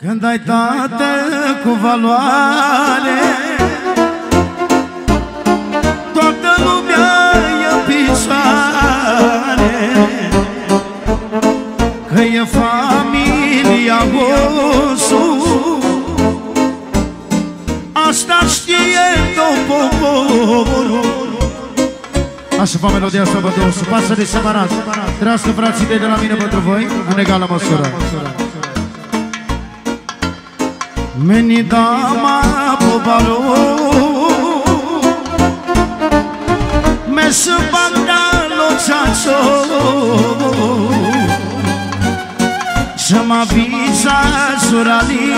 Când ai tată cu valoare, toată lumea e în picioare, că e familia Gosu. Asta știe tot poporul. Așa fa melodia asta, bă, Dosu, pasă de separat. Trească frații de la mine pentru voi, în egală măsură. Meni dama pobaro Mes bagdalo chacho Sama visa surali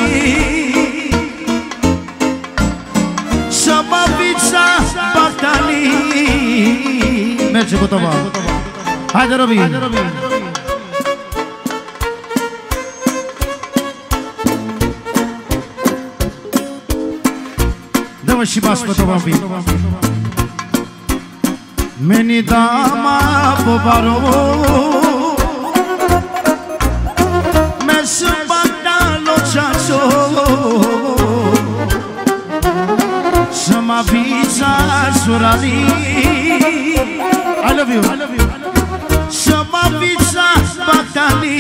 Sama visa bagdali Merge cu tova. Haide, Robi. Dă-mă și bas pe tova un pic. Meni dama pobaro Mes bagdalo chacho Sama visa surali I love you. Sama visa bagdali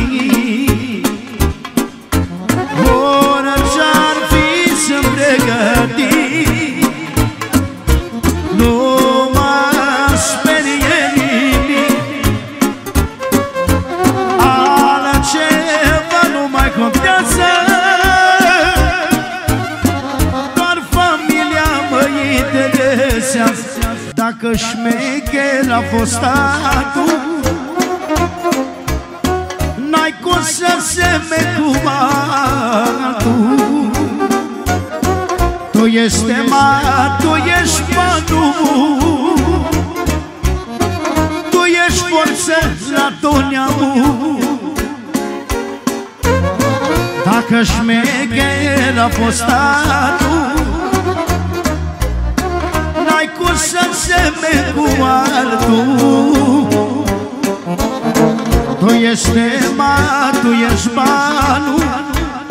Orice-ar fi să-mi pregăti, nu mă sperie nimic. Altceva nu mai contează, doar familia mă interesează. Dacă șmecher a fost statul, n-ai cum să semeni cu altul. Tu ești tema, tu ești banul, tu ești forță la tot neamul. Dacă șmecher a fost statul, n-ai cum să semeni cu altul. Tu ești tema, tu ești banul.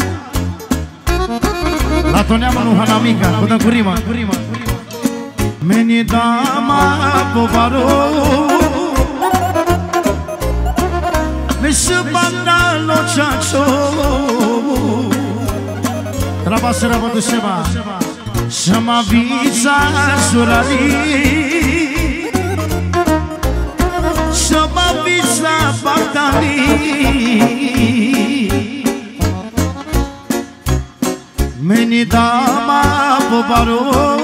La toneamă nu hana mica, cu dăm cu rima. Meni dama povaro Mes bagdalo chacho Trabasera batu seba Sama visa surali Sama visa bagdali Meni dama pobaro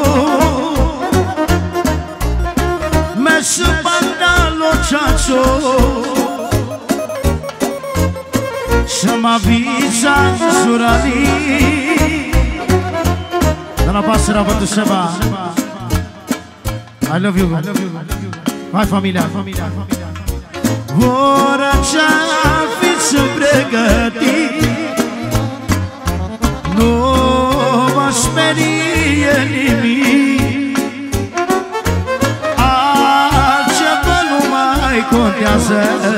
Mes bagdalo chacho Sama visa surali Dana pasera batu seba I love you. Hai familia. Orice-ar fi să pregăti, nu mă sperie nimic. Altceva nu mai contează,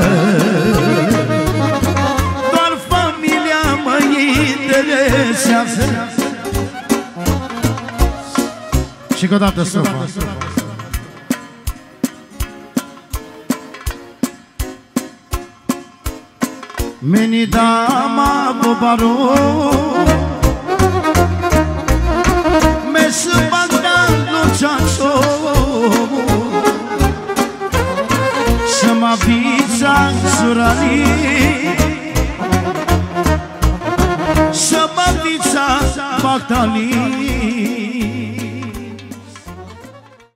doar familia mă interesează. Și că o dată strofa. Meni dama pobaro Mes bagdalo chacho Sama visa surali Sama visa bagdali